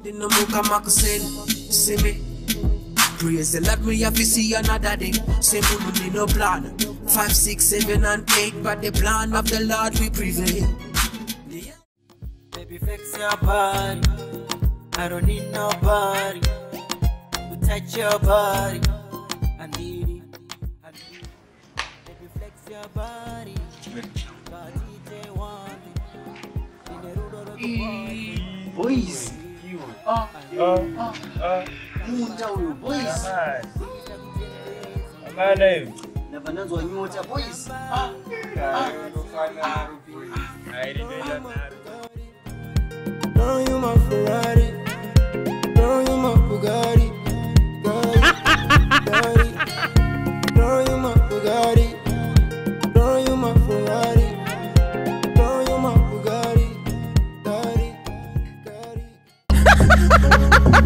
No more come back send, see me. Praise the Lord, me have to see another day. Say we need no plan. 5, 6, 7, and 8, but the plan of the Lord we prevail. Baby, flex your body. I don't need nobody to touch your body. I need it. Baby, flex your body. Boys, Munja huyu boys. Amane. Nabananzwa nyota boys. Girl, you my Ferrari. Girl, you my Bugatti. Girl, you my Bugatti. Girl, you my Ferrari. Girl, you my Bugatti. Daddy.